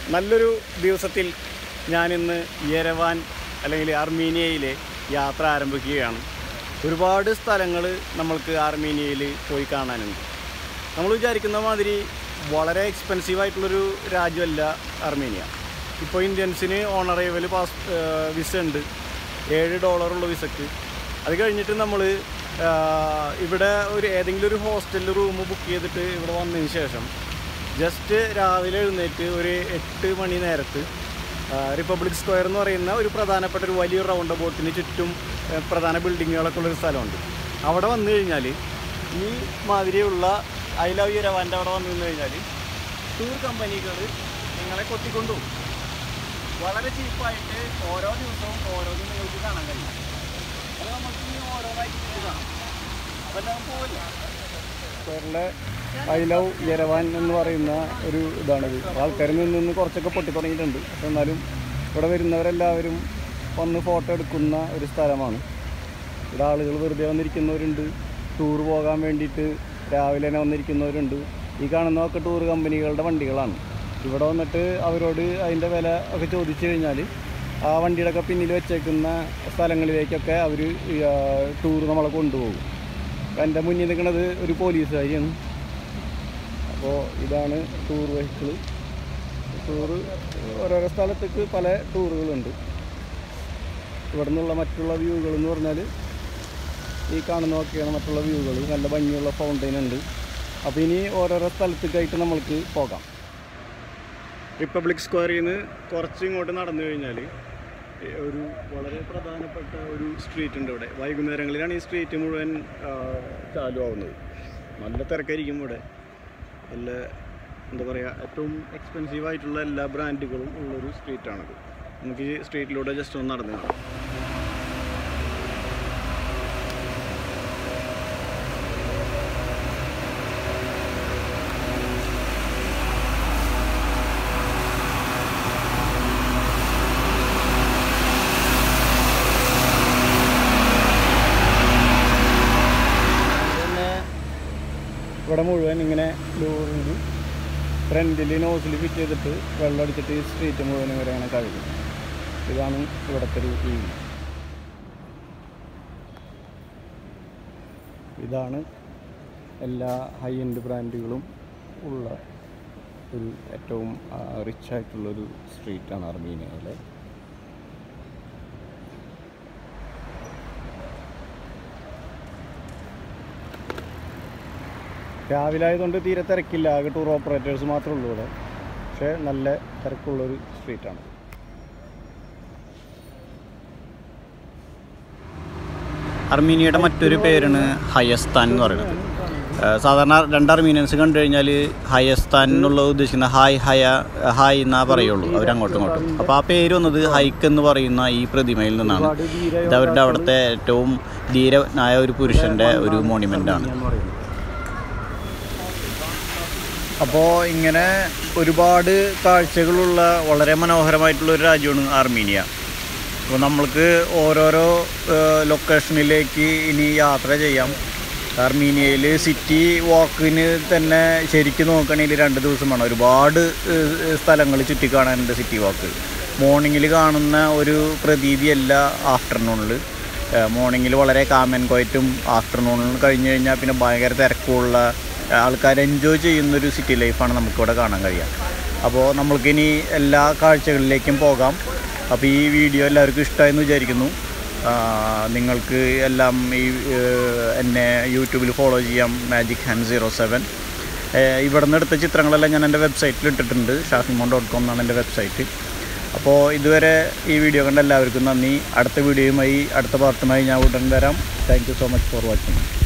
നല്ലൊരു ദിവസത്തിൽ ഞാനിന്ന് യെരവാൻ അല്ലെങ്കിൽ അർമീനിയയിലെ യാത്ര ആരംഭിക്കുകയാണ്. ഒരുപാട് സ്ഥലങ്ങൾ നമ്മൾക്ക് അർമീനിയയിൽ പോയി കാണാനുണ്ട്. നമ്മൾ വിചാരിക്കുന്ന മാതിരി വളരെ എക്സ്പെൻസീവായിട്ടുള്ളൊരു രാജ്യമല്ല അർമീനിയ. ഇപ്പോൾ ഇന്ത്യൻസിന് ഓണറേബിൾ വിസ ഉണ്ട്, $7 വിസക്ക്. അത് കഴിഞ്ഞിട്ട് നമ്മൾ ഇവിടെ ഏതെങ്കിലും ഒരു ഹോസ്റ്റലിൽ റൂം ബുക്ക് ചെയ്തിട്ട് ഇവിടെ വന്നതിന് ശേഷം ജസ്റ്റ് രാവിലെ എഴുന്നേറ്റ് ഒരു 8 മണി നേരത്ത് റിപ്പബ്ലിക് സ്ക്വയർ എന്ന് പറയുന്ന ഒരു പ്രധാനപ്പെട്ട ഒരു വലിയ റൗണ്ട് ബോട്ടിന് ചുറ്റും പ്രധാന ബിൽഡിങ്ങുകളൊക്കെ ഉള്ളൊരു സ്ഥലമുണ്ട്. അവിടെ വന്നു കഴിഞ്ഞാൽ ഈ മാതിരിയുള്ള ഐ ലവ് യെരവാൻ്റെ അവിടെ വന്നു കഴിഞ്ഞാൽ ടൂർ കമ്പനികൾ നിങ്ങളെ കൊത്തിക്കൊണ്ടുപോകും. വളരെ ചീപ്പായിട്ട് ഓരോ ദിവസവും ഓരോന്നും നിങ്ങൾക്ക് കാണാൻ കഴിയും. അത് നമുക്ക് ഇനി ഓരോന്നായിട്ട് കാണാം. അതെല്ലാം പോവില്ല. സ്ക്വയറിലെ ഐ ലവ് യെരവാൻ എന്ന് പറയുന്ന ഒരു ഇതാണിത്. ആൾക്കാരിൽ നിന്ന് കുറച്ചൊക്കെ പൊട്ടി തുടങ്ങിയിട്ടുണ്ട്. പക്ഷെ എന്നാലും ഇവിടെ വരുന്നവരെല്ലാവരും വന്ന് ഫോട്ടോ എടുക്കുന്ന ഒരു സ്ഥലമാണ്. ഇവിടെ ആളുകൾ വെറുതെ വന്നിരിക്കുന്നവരുണ്ട്, ടൂർ പോകാൻ വേണ്ടിയിട്ട് രാവിലെ തന്നെ വന്നിരിക്കുന്നവരുണ്ട്. ഈ കാണുന്നതൊക്കെ ടൂർ കമ്പനികളുടെ വണ്ടികളാണ്. ഇവിടെ വന്നിട്ട് അവരോട് അതിൻ്റെ വില ഒക്കെ ചോദിച്ചു കഴിഞ്ഞാൽ ആ വണ്ടിയുടെ ഒക്കെ പിന്നിൽ വെച്ചേക്കുന്ന സ്ഥലങ്ങളിലേക്കൊക്കെ അവർ ടൂർ നമ്മളെ കൊണ്ടുപോകും. എൻ്റെ മുന്നിൽ നിൽക്കുന്നത് ഒരു പോലീസുകാരിയാണ്. അപ്പോൾ ഇതാണ് ടൂർ വെഹിക്കിൾ. ടൂറ് ഓരോരോ സ്ഥലത്തേക്ക് പല ടൂറുകളുണ്ട്. ഇവിടെ നിന്നുള്ള മറ്റുള്ള വ്യൂകൾ എന്ന് പറഞ്ഞാൽ ഈ കാണുന്നതൊക്കെയാണ് മറ്റുള്ള വ്യൂകൾ. നല്ല ഭംഗിയുള്ള ഫൗണ്ടെയിൻ ഉണ്ട്. അപ്പോൾ ഇനി ഓരോരോ സ്ഥലത്തേക്കായിട്ട് നമ്മൾക്ക് പോകാം. റിപ്പബ്ലിക് സ്ക്വയറിൽ നിന്ന് കുറച്ച് ഇങ്ങോട്ട് നടന്നു കഴിഞ്ഞാൽ ഒരു വളരെ പ്രധാനപ്പെട്ട ഒരു സ്ട്രീറ്റ് ഉണ്ട് ഇവിടെ. വൈകുന്നേരങ്ങളിലാണ് ഈ സ്ട്രീറ്റ് മുഴുവൻ ചാലു ആവുന്നത്. നല്ല തിരക്കായിരിക്കും ഇവിടെ. നല്ല എന്താ പറയുക, ഏറ്റവും എക്സ്പെൻസീവായിട്ടുള്ള എല്ലാ ബ്രാൻഡുകളും ഉള്ളൊരു സ്ട്രീറ്റാണിത്. നമുക്ക് ഈ സ്ട്രീറ്റിലൂടെ ജസ്റ്റ് ഒന്ന് നടന്നു കാണാം. ഇവിടെ മുഴുവൻ ഇങ്ങനെ ലോറിന് ഫ്രണ്ടിൽ നോസിൽ ഫിറ്റ് ചെയ്തിട്ട് വെള്ളം അടിച്ചിട്ട് ഈ സ്ട്രീറ്റ് മുഴുവൻ ഇവരെ അങ്ങനെ കഴുകും. ഇതാണ് ഇവിടുത്തെ ഒരു രീതി. ഇതാണ് എല്ലാ ഹൈ എൻഡ് ബ്രാൻഡുകളും ഉള്ള ഒരു ഏറ്റവും റിച്ച് ആയിട്ടുള്ളൊരു സ്ട്രീറ്റാണ് അർമീനിയയിലെ. രാവിലെ ആയതുകൊണ്ട് തീരെ തിരക്കില്ല. ആകെ ടൂർ ഓപ്പറേറ്റേഴ്സ് മാത്രമേ ഉള്ളൂ ഇവിടെ. പക്ഷേ നല്ല തിരക്കുള്ളൊരു സ്ട്രീറ്റാണ്. അർമീനിയയുടെ മറ്റൊരു പേരാണ് ഹയസ്ഥാൻ എന്ന് പറയുന്നത്. സാധാരണ രണ്ട് അർമീനിയൻസ് കണ്ടു കഴിഞ്ഞാൽ ഹയസ്ഥാൻ എന്നുള്ളത് ഉദ്ദേശിക്കുന്ന ഹായ് എന്നാ പറയുള്ളൂ അവരങ്ങോട്ടും ഇങ്ങോട്ടും. അപ്പോൾ ആ പേര് വന്നത് ഹൈക്ക് എന്ന് പറയുന്ന ഈ പ്രതിമയിൽ നിന്നാണ്. ഇത് അവരുടെ അവിടുത്തെ ഏറ്റവും ധീരനായ ഒരു പുരുഷൻ്റെ ഒരു മോണിമെൻ്റാണ്. അപ്പോൾ ഇങ്ങനെ ഒരുപാട് കാഴ്ചകളുള്ള വളരെ മനോഹരമായിട്ടുള്ളൊരു രാജ്യമാണ് അർമീനിയ. അപ്പോൾ നമ്മൾക്ക് ഓരോരോ ലൊക്കേഷനിലേക്ക് ഇനി യാത്ര ചെയ്യാം. അർമീനിയയിൽ സിറ്റി വാക്കിന് തന്നെ ശരിക്കും നോക്കുകയാണെങ്കിൽ 2 ദിവസം വേണം. ഒരുപാട് സ്ഥലങ്ങൾ ചുറ്റിക്കാണാനുണ്ട് സിറ്റി വാക്ക്. മോർണിംഗിൽ കാണുന്ന ഒരു പ്രതീതിയല്ല ആഫ്റ്റർനൂണിൽ. മോർണിംഗിൽ വളരെ കാം ആൻഡ് ക്വയറ്റും ആഫ്റ്റർനൂണിൽ കഴിഞ്ഞ് കഴിഞ്ഞാൽ പിന്നെ ഭയങ്കര തിരക്കുള്ള ആൾക്കാർ എൻജോയ് ചെയ്യുന്നൊരു സിറ്റി ലൈഫാണ് നമുക്കിവിടെ കാണാൻ കഴിയുക. അപ്പോൾ നമ്മൾക്കിനി എല്ലാ കാഴ്ചകളിലേക്കും പോകാം. അപ്പോൾ ഈ വീഡിയോ എല്ലാവർക്കും ഇഷ്ടമായെന്ന് വിചാരിക്കുന്നു. നിങ്ങൾക്ക് എല്ലാം എന്നെ യൂട്യൂബിൽ ഫോളോ ചെയ്യാം, മാജിക് ഹാൻഡ് 07. ഇവിടെ നിന്ന് എടുത്ത ചിത്രങ്ങളെല്ലാം ഞാൻ എൻ്റെ വെബ്സൈറ്റിൽ ഇട്ടിട്ടുണ്ട്. shafimon.com എന്നാണ് എൻ്റെ വെബ്സൈറ്റ്. അപ്പോൾ ഇതുവരെ ഈ വീഡിയോ കണ്ട എല്ലാവർക്കും നന്ദി. അടുത്ത വീഡിയോയുമായി അടുത്ത പാർട്ടുമായി ഞാൻ ഉടൻ വരാം. Thank you so much for watching.